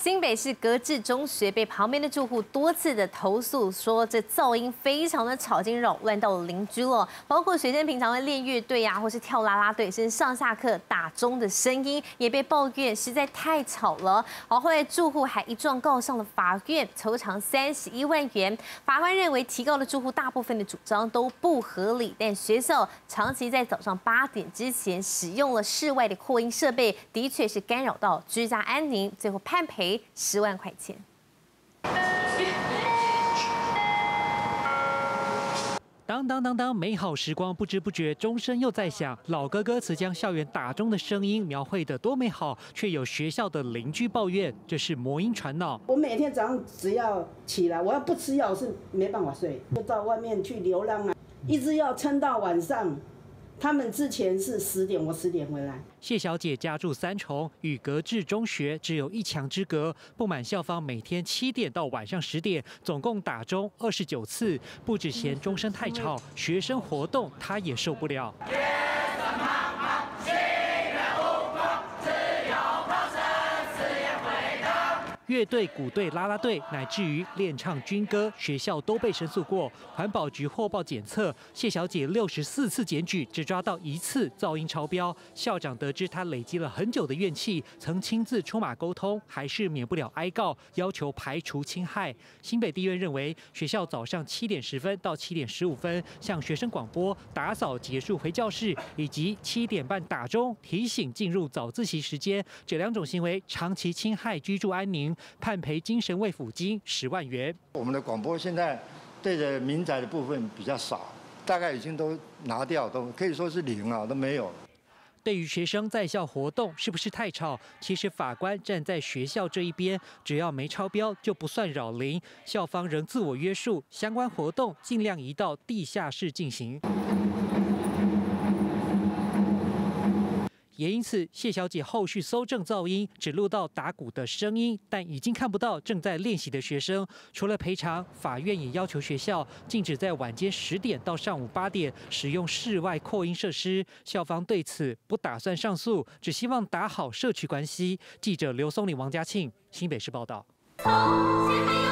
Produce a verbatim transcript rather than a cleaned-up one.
新北市格致中学被旁边的住户多次的投诉说，这噪音非常的吵，已经扰乱到了邻居了。包括学生平常会练乐队啊，或是跳啦啦队，甚至上下课打钟的声音，也被抱怨实在太吵了。好，后来住户还一状告上了法院，求偿三十一万元。法官认为提告的住户大部分的主张都不合理，但学校长期在早上八点之前使用了室外的扩音设备，的确是干扰到居家安宁，最后判赔十万块钱。 当当当当，美好时光不知不觉钟声又在响。老歌歌词将校园打钟的声音描绘得多美好，却有学校的邻居抱怨这是魔音传脑。 我每天早上只要起来，我要不吃药是没办法睡，就到外面去流浪啊，一直要撑到晚上。他们之前是十点，我十点回来。 谢小姐家住三重，与格致中学只有一墙之隔，不满校方每天七点到晚上十点，总共打钟二十九次，不只嫌钟声太吵，学生活动她也受不了。乐队、鼓队、啦啦队，乃至于练唱军歌，学校都被申诉过。环保局获报检测，谢小姐六十四次检举，只抓到一次噪音超标。校长得知她累积了很久的怨气，曾亲自出马沟通，还是免不了哀告，要求排除侵害。新北地院认为，学校早上七点十分到七点十五分向学生广播打扫结束回教室，以及七点半打钟提醒进入早自习时间，这两种行为长期侵害居住安宁。判赔精神慰抚金十万元。 我们的广播现在对着民宅的部分比较少，大概已经都拿掉，都可以说是零啊，都没有。 对于学生在校活动是不是太吵，其实法官站在学校这一边，只要没超标就不算扰邻。校方仍自我约束，相关活动尽量移到地下室进行。也因此，谢小姐后续搜证噪音，只录到打鼓的声音，但已经看不到正在练习的学生。除了赔偿，法院也要求学校禁止在晚间十点到上午八点使用室外扩音设施。校方对此不打算上诉，只希望打好社区关系。记者刘松岭、王家庆，新北市报道。